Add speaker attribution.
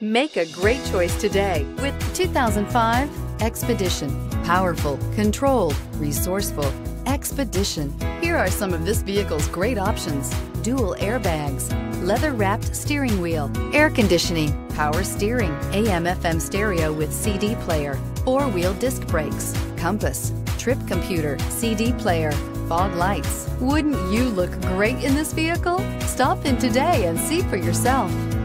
Speaker 1: Make a great choice today with the 2005 Expedition. Powerful, controlled, resourceful. Expedition. Here are some of this vehicle's great options: dual airbags, leather-wrapped steering wheel, air conditioning, power steering, AM/FM stereo with CD player, four-wheel disc brakes, compass, trip computer, CD player, fog lights. Wouldn't you look great in this vehicle? Stop in today and see for yourself.